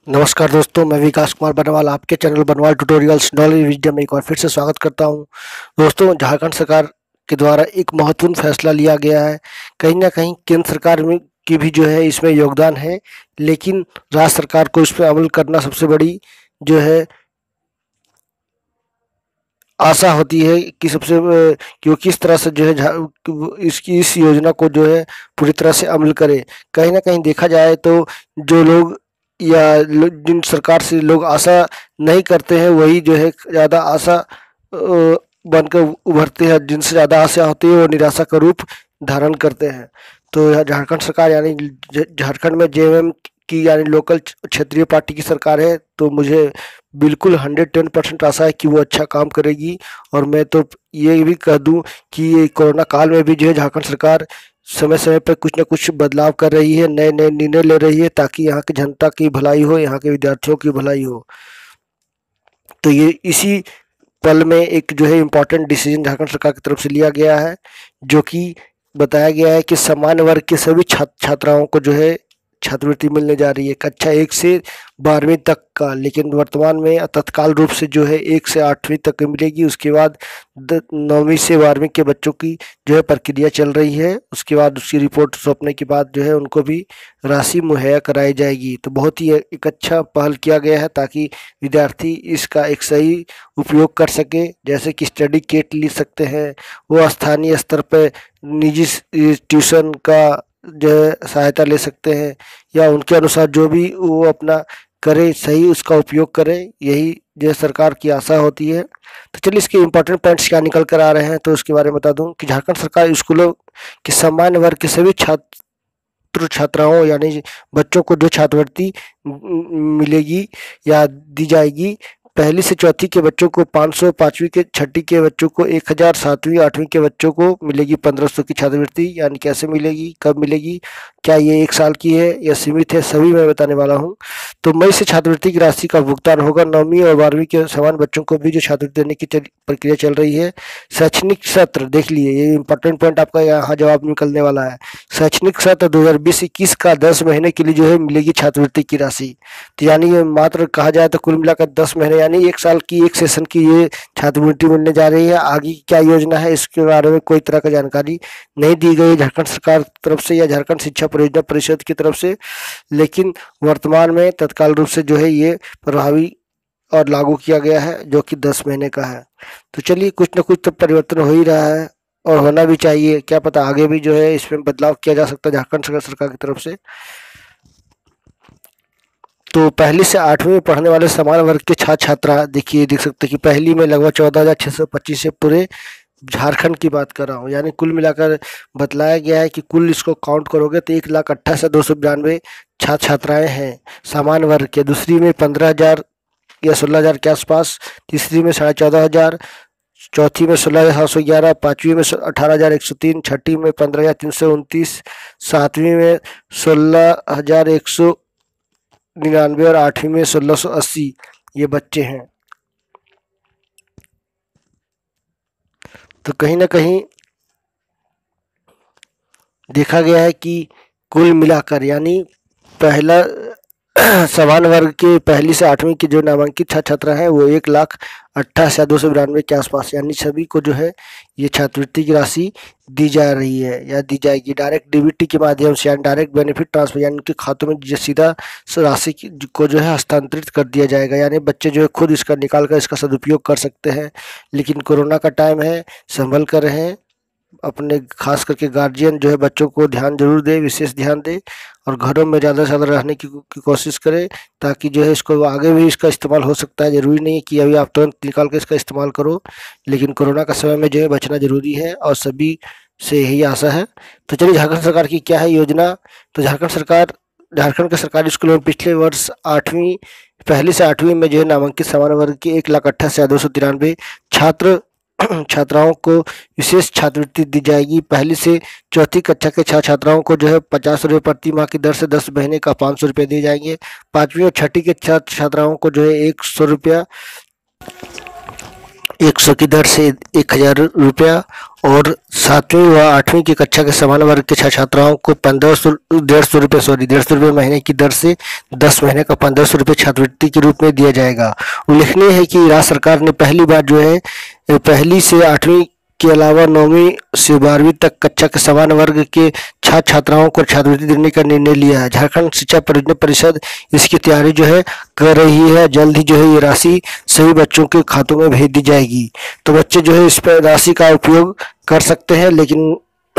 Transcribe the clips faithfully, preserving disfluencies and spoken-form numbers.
नमस्कार दोस्तों, मैं विकास कुमार बनवाल आपके चैनल बनवाल ट्यूटोरियल्स नॉलेज विजडम में एक बार फिर से स्वागत करता हूं। दोस्तों, झारखंड सरकार के द्वारा एक महत्वपूर्ण फैसला लिया गया है। कहीं ना कहीं केंद्र सरकार में की भी जो है इसमें योगदान है, लेकिन राज्य सरकार को इस पर अमल करना सबसे बड़ी जो है आशा होती है कि सबसे अ, कि वो किस तरह से जो है झा- इसकी इस योजना को जो है पूरी तरह से अमल करे। कहीं ना कहीं देखा जाए तो जो लोग या लो- जिन सरकार से लोग आशा नहीं करते हैं, वही जो है ज़्यादा आशा अ, बनकर उभरते हैं। जिनसे ज़्यादा आशा होती है वो निराशा का रूप धारण करते हैं। तो यह झारखंड सरकार यानी झ- झारखंड में जेएमएम की यानी लोकल क्षेत्रीय पार्टी की सरकार है, तो मुझे बिल्कुल हंड्रेड टेन परसेंट आशा है कि वो अच्छा काम करेगी। और मैं तो ये भी कह दूं कि ये कोरोना काल में भी जो है झारखंड सरकार समय समय पर कुछ न कुछ बदलाव कर रही है, नए नए निर्णय ले रही है, ताकि यहाँ की जनता की भलाई हो, यहाँ के विद्यार्थियों की भलाई हो। तो ये इसी पल में एक जो है इम्पोर्टेंट डिसीजन झारखंड सरकार की तरफ से लिया गया है, जो कि बताया गया है कि सामान्य वर्ग के सभी छात्र छात्राओं को जो है छात्रवृत्ति मिलने जा रही है, कक्षा एक से बारहवीं तक का। लेकिन वर्तमान में तत्काल रूप से जो है एक से आठवीं तक मिलेगी। उसके बाद द- नौवीं से बारहवीं के बच्चों की जो है प्रक्रिया चल रही है। उसके बाद उसकी रिपोर्ट सौंपने के बाद जो है उनको भी राशि मुहैया कराई जाएगी। तो बहुत ही एक अच्छा पहल किया गया है, ताकि विद्यार्थी इसका एक सही उपयोग कर सके। जैसे कि स्टडी किट ले सकते हैं, वो स्थानीय स्तर पर निजी ट्यूशन का जो है सहायता ले सकते हैं, या उनके अनुसार जो भी वो अपना करे, सही उसका उपयोग करे। यही जो है सरकार की आशा होती है। तो चलिए इसके इम्पोर्टेंट पॉइंट्स क्या निकल कर आ रहे हैं, तो उसके बारे में बता दूं कि झारखंड सरकार स्कूलों के सामान्य वर्ग के सभी छात्र छात्राओं यानी बच्चों को जो छात्रवृत्ति मिलेगी या दी जाएगी, पहली से चौथी के बच्चों को पाँच सौ, पाँचवीं के छठी के बच्चों को एक हज़ार, सातवीं आठवीं के बच्चों को मिलेगी पंद्रह सौ की छात्रवृत्ति। यानी कैसे मिलेगी, कब मिलेगी, क्या ये एक साल की है या सीमित है, सभी मैं बताने वाला हूँ। तो मई से छात्रवृत्ति की राशि का भुगतान होगा। नौवीं और बारहवीं के समान बच्चों को भी जो छात्रवृत्ति देने की चल, प्रक्रिया चल रही है। शैक्षणिक सत्र देख लिए, ये इंपॉर्टेंट पॉइंट आपका यहाँ जवाब निकलने वाला है। शैक्षणिक सत्र दो हज़ार बीस इक्कीस का दस महीने के लिए जो है मिलेगी छात्रवृत्ति की राशि। तो यानी ये मात्र कहा जाए तो कुल मिलाकर दस महीने यानी एक साल की, एक सेशन की ये छात्रवृत्ति मिलने जा रही है। आगे की क्या योजना है इसके बारे में कोई तरह का जानकारी नहीं दी गई झारखंड सरकार की तरफ से या झारखंड शिक्षा परियोजना परिषद की तरफ से। लेकिन वर्तमान में तत्काल रूप से जो है ये प्रभावी और लागू किया गया है, जो कि दस महीने का है। तो चलिए कुछ ना कुछ तो परिवर्तन हो ही रहा है और होना भी चाहिए। क्या पता आगे भी जो है इसमें बदलाव किया जा सकता है झारखंड सरकार की तरफ से। तो पहली से आठवीं में पढ़ने वाले समान वर्ग के छात्र छात्रा देखिए, देख सकते हैं कि पहली में लगभग चौदह हजार छः सौ पच्चीस से पूरे झारखंड की बात कर रहा हूँ। यानी कुल मिलाकर बतलाया गया है कि कुल इसको काउंट करोगे तो एक लाख अट्ठाईस हजार दो सौ बिरानवे छात्र छात्राएं हैं सामान्य वर्ग के। दूसरी में पंद्रह हजार या सोलह हजार के आसपास, तीसरी में साढ़े चौदह हजार, चौथी में सोलह हजार सात सौ ग्यारह, पाँचवीं में अठारह हजार एक सौ तीन, छठी में पंद्रह हजार तीन सौ उनतीस, सातवीं में सोलह हजार एक सौ निन्यानवे और आठवीं में सोलह सौ अस्सी ये बच्चे हैं। तो कहीं ना कहीं देखा गया है कि कुल मिलाकर यानी पहला समान वर्ग के पहली से आठवीं के जो नामांकित छात्र छात्रा हैं वो एक लाख अट्ठाईस हजार दो सौ बिरानवे के आसपास, यानी सभी को जो है ये छात्रवृत्ति की राशि दी जा रही है या दी जाएगी डायरेक्ट डीबीटी के माध्यम से, यानी डायरेक्ट बेनिफिट ट्रांसफर, यानी उनके खातों में जो सीधा राशि को जो है हस्तांतरित कर दिया जाएगा। यानी बच्चे जो है खुद इसका निकाल कर इसका सदुपयोग कर सकते हैं। लेकिन कोरोना का टाइम है, संभल कर रहें। अपने खास करके गार्जियन जो है बच्चों को ध्यान जरूर दे, विशेष ध्यान दे, और घरों में ज़्यादा से ज़्यादा रहने की, की कोशिश करें, ताकि जो है इसको आगे भी इसका इस्तेमाल हो सकता है। ज़रूरी नहीं है कि अभी आप तुरंत निकाल के इसका इस्तेमाल करो, लेकिन कोरोना का समय में जो है बचना ज़रूरी है और सभी से यही आशा है। तो चलिए झारखंड सरकार की क्या है योजना। तो झारखंड सरकार झारखंड के सरकारी स्कूलों में पिछले वर्ष आठवीं पहली से आठवीं में जो है नामांकित सामान्य वर्ग के एक लाख अट्ठाईस हजार दो सौ तिरानवे छात्र छात्राओं को विशेष छात्रवृत्ति दी जाएगी। पहली से चौथी कक्षा के छात्र छात्राओं को जो है पचास रुपये प्रति माह की दर से दस महीने का पाँच सौ रुपये दिए जाएंगे। पाँचवीं और छठी के छात्र छात्राओं को जो है एक सौ रुपया एक सौ की दर से एक हज़ार रुपया और सातवीं व आठवीं की कक्षा के समान वर्ग के छात्र छात्राओं को पंद्रह सौ डेढ़ सौ रुपये सॉरी डेढ़ सौ रुपये महीने की दर से दस महीने का पंद्रह सौ रुपये छात्रवृत्ति के रूप में दिया जाएगा। उल्लेखनीय है कि राज्य सरकार ने पहली बार जो है पहली से आठवीं के अलावा नौवीं से बारहवीं तक कक्षा के समान वर्ग के छात्र छात्राओं को छात्रवृत्ति देने का निर्णय लिया है। झारखंड शिक्षा परियोजना परिषद इसकी तैयारी जो है कर रही है। जल्द ही जो है ये राशि सभी बच्चों के खातों में भेज दी जाएगी, तो बच्चे जो है इस पर राशि का उपयोग कर सकते हैं, लेकिन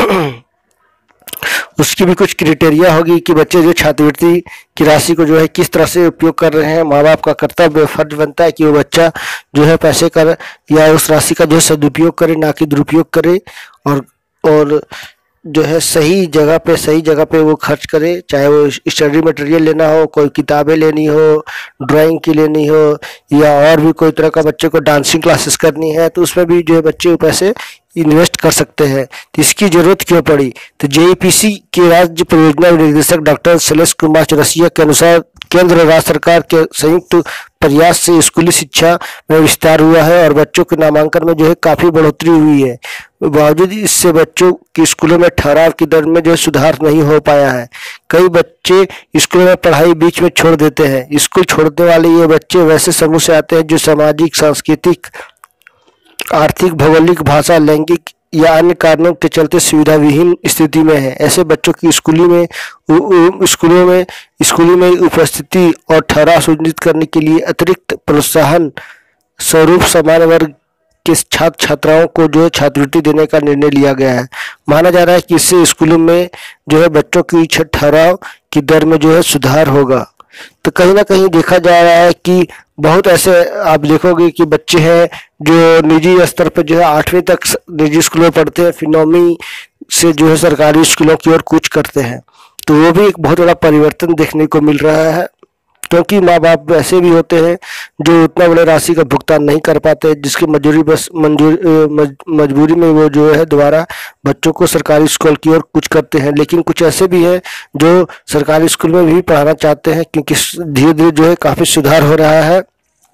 उसकी भी कुछ क्राइटेरिया होगी कि बच्चे जो छात्रवृत्ति की राशि को जो है किस तरह से उपयोग कर रहे हैं। माँ बाप का कर्तव्य फर्ज बनता है कि वो बच्चा जो है पैसे कर या उस राशि का जो है सदुपयोग करे, ना कि दुरुपयोग करे, और और जो है सही जगह पे सही जगह पे वो खर्च करे। चाहे वो स्टडी मटेरियल लेना हो, कोई किताबें लेनी हो, ड्राइंग की लेनी हो, या और भी कोई तरह का बच्चे को डांसिंग क्लासेस करनी है, तो उसमें भी जो है बच्चे पैसे इन्वेस्ट कर सकते हैं। तो इसकी जरूरत क्यों पड़ी? तो जेईपीसी के राज्य परियोजना निदेशक डॉक्टर शैलेश कुमार चौरसिया के अनुसार केंद्र और राज्य सरकार के संयुक्त प्रयास से स्कूली शिक्षा में विस्तार हुआ है और बच्चों के नामांकन में जो है काफ़ी बढ़ोतरी हुई है। बावजूद इससे बच्चों की स्कूलों में ठहराव की दर में जो सुधार नहीं हो पाया है। कई बच्चे स्कूलों में पढ़ाई बीच में छोड़ देते हैं। स्कूल छोड़ने वाले ये बच्चे वैसे समूह से आते हैं जो सामाजिक, सांस्कृतिक, आर्थिक, भौगोलिक, भाषा, लैंगिक या अन्य कारणों के चलते सुविधा विहीन स्थिति में है। ऐसे बच्चों की स्कूली में स्कूलों में स्कूली में उपस्थिति और ठहराव सुनिश्चित करने के लिए अतिरिक्त प्रोत्साहन स्वरूप समान वर्ग के छात्र छात्राओं को जो है छात्रवृत्ति देने का निर्णय लिया गया है। माना जा रहा है कि इससे स्कूलों में जो है बच्चों की ठहराव की दर में जो है सुधार होगा। तो कहीं ना कहीं देखा जा रहा है कि बहुत ऐसे आप देखोगे कि बच्चे हैं जो निजी स्तर पर जो है आठवीं तक निजी स्कूलों में पढ़ते हैं, फिर नौवीं से जो है सरकारी स्कूलों की ओर कूच करते हैं। तो वो भी एक बहुत बड़ा परिवर्तन देखने को मिल रहा है, क्योंकि माँ बाप ऐसे भी होते हैं जो उतना बड़े राशि का भुगतान नहीं कर पाते, जिसकी मजबूरी बस मंजूर मज, मजबूरी में वो जो है दोबारा बच्चों को सरकारी स्कूल की ओर कुछ करते हैं। लेकिन कुछ ऐसे भी हैं जो सरकारी स्कूल में भी पढ़ाना चाहते हैं, क्योंकि धीरे धीरे जो है काफ़ी सुधार हो रहा है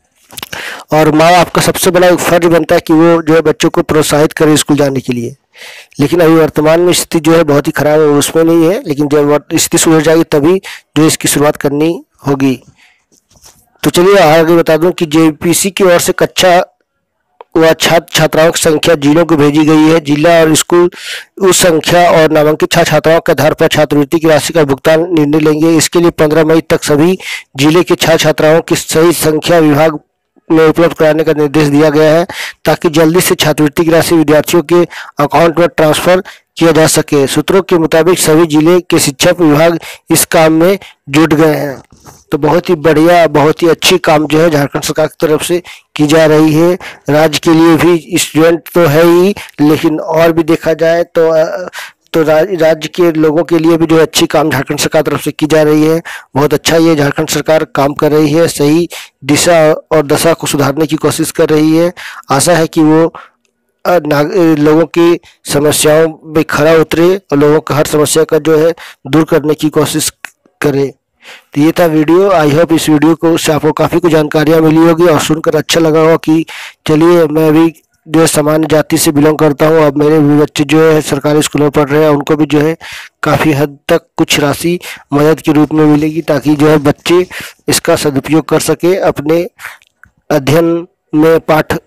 और माँ बाप का सबसे बड़ा एक फर्ज बनता है कि वो जो है बच्चों को प्रोत्साहित करें स्कूल जाने के लिए। लेकिन अभी वर्तमान में स्थिति जो है बहुत ही खराब है, उसमें नहीं है, लेकिन जब स्थिति सुधर जाएगी तभी जो इसकी शुरुआत करनी होगी। तो चलिए आगे बता दूं कि जेईपीसी की ओर से कक्षा व छात्र छात्राओं की संख्या जिलों को भेजी गई है। जिला और स्कूल उस संख्या और नामांकित छात्र छात्राओं के आधार पर छात्रवृत्ति की राशि का भुगतान निर्णय लेंगे। इसके लिए पंद्रह मई तक सभी जिले के छात्र छात्राओं की सही संख्या विभाग में उपलब्ध कराने का निर्देश दिया गया है, ताकि जल्दी से छात्रवृत्ति की राशि विद्यार्थियों के अकाउंट में ट्रांसफर किया जा सके। सूत्रों के मुताबिक सभी जिले के शिक्षा विभाग इस काम में जुट गए हैं। तो बहुत ही बढ़िया, बहुत ही अच्छी काम जो है झारखंड सरकार की तरफ से की जा रही है। राज्य के लिए भी स्टूडेंट तो है ही, लेकिन और भी देखा जाए तो तो राज्य के लोगों के लिए भी जो अच्छी काम झारखंड सरकार तरफ से की जा रही है। बहुत अच्छा ये झारखंड सरकार काम कर रही है, सही दिशा और दशा को सुधारने की कोशिश कर रही है। आशा है कि वो लोगों की समस्याओं में खरा उतरे और लोगों का हर समस्या का जो है दूर करने की कोशिश करे। तो ये था वीडियो। आई होप इस वीडियो को से आपको काफ़ी कुछ जानकारियाँ मिली होगी और सुनकर अच्छा लगा होगा कि चलिए मैं भी जो है सामान्य जाति से बिलोंग करता हूँ, अब मेरे भी बच्चे जो है सरकारी स्कूलों में पढ़ रहे हैं, उनको भी जो है काफ़ी हद तक कुछ राशि मदद के रूप में मिलेगी, ताकि जो है बच्चे इसका सदुपयोग कर सके अपने अध्ययन में, पाठ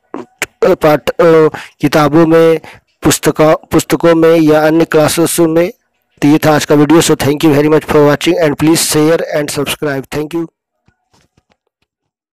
पाठ किताबों में, पुस्तकों पुस्तकों में या अन्य क्लासेसों में। तो ये था आज का video. So thank you very much for watching and please share and subscribe. Thank you.